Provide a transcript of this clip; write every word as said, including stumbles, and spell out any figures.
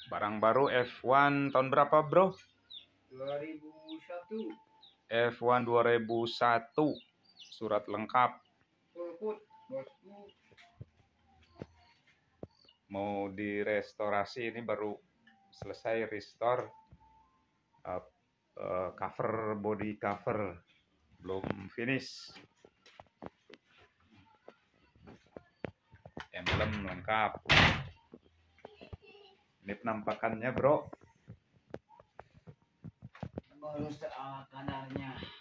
Barang baru F satu tahun berapa, bro? dua ribu satu. F satu dua ribu satu. Surat lengkap. Pulput, bosku. Mau direstorasi, ini baru selesai restore uh, uh, cover, body cover, belum finish. Emblem lengkap. Ini penampakannya, bro. Baru setengah kadarnya.